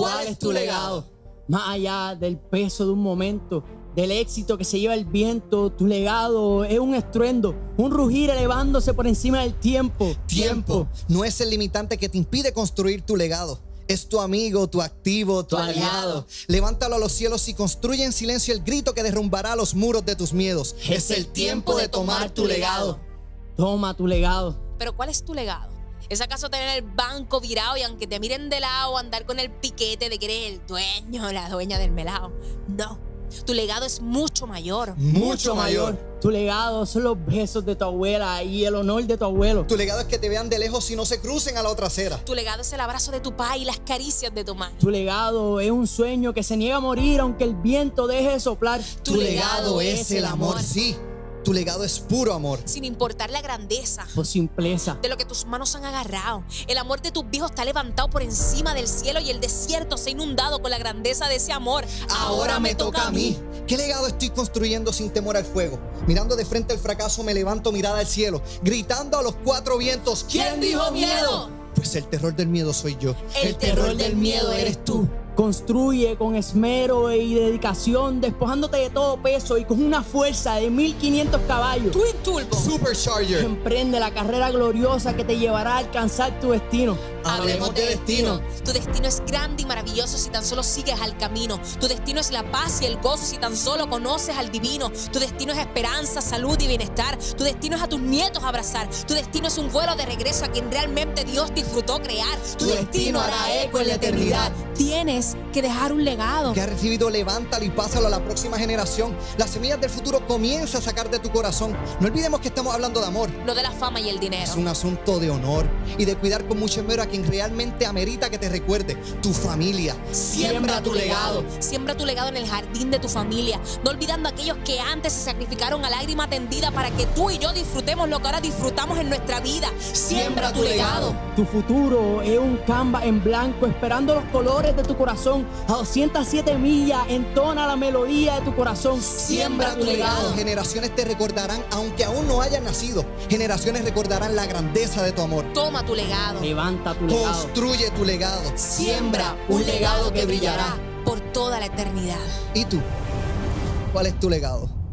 ¿Cuál es tu legado? Más allá del peso de un momento, del éxito que se lleva el viento, tu legado es un estruendo, un rugir elevándose por encima del tiempo. Tiempo no es el limitante que te impide construir tu legado. Es tu amigo, tu activo, tu aliado. Levántalo a los cielos y construye en silencio el grito que derrumbará los muros de tus miedos. Es el tiempo de tomar tu legado. Toma tu legado. Pero ¿cuál es tu legado? ¿Es acaso tener el banco virado y aunque te miren de lado andar con el piquete de que eres el dueño o la dueña del melao? No, tu legado es mucho mayor. Mucho mayor. Tu legado son los besos de tu abuela y el honor de tu abuelo. Tu legado es que te vean de lejos y no se crucen a la otra acera. Tu legado es el abrazo de tu padre y las caricias de tu madre. Tu legado es un sueño que se niega a morir aunque el viento deje de soplar. Tu legado es el amor, sí. Tu legado es puro amor. Sin importar la grandeza O simpleza. de lo que tus manos han agarrado. El amor de tus viejos está levantado por encima del cielo y el desierto se ha inundado con la grandeza de ese amor. Ahora me toca a mí. ¿Qué legado estoy construyendo sin temor al fuego? Mirando de frente al fracaso me levanto mirada al cielo, gritando a los cuatro vientos: ¿Quién dijo miedo? Pues el terror del miedo soy yo. El terror del miedo eres tú. Construye con esmero y dedicación, despojándote de todo peso y con una fuerza de 1500 caballos. Twin Turbo. Supercharger. Emprende la carrera gloriosa que te llevará a alcanzar tu destino. Hablemos de destino. Tu destino es grande y maravilloso si tan solo sigues al camino. Tu destino es la paz y el gozo si tan solo conoces al divino. Tu destino es esperanza, salud y bienestar. Tu destino es a tus nietos abrazar. Tu destino es un vuelo de regreso a quien realmente Dios disfrutó crear. Tu destino hará eco en la eternidad. Tienes que dejar un legado. Que has recibido, levántalo y pásalo a la próxima generación. Las semillas del futuro comienza a sacar de tu corazón. No olvidemos que estamos hablando de amor. No de la fama y el dinero. Es un asunto de honor y de cuidar con mucho esmero a quien realmente amerita que te recuerde: tu familia. Siembra tu legado. Siembra tu legado en el jardín de tu familia. No olvidando a aquellos que antes se sacrificaron a lágrima tendida para que tú y yo disfrutemos lo que ahora disfrutamos en nuestra vida. Siembra tu legado. Tu futuro es un canvas en blanco esperando los colores de tu corazón. A 207 millas entona la melodía de tu corazón. Siembra tu legado. Generaciones te recordarán aunque aún no hayas nacido. Generaciones recordarán la grandeza de tu amor. Toma tu legado. Levanta tu legado. Construye tu legado. Siembra un legado que brillará por toda la eternidad. ¿Y tú? ¿Cuál es tu legado?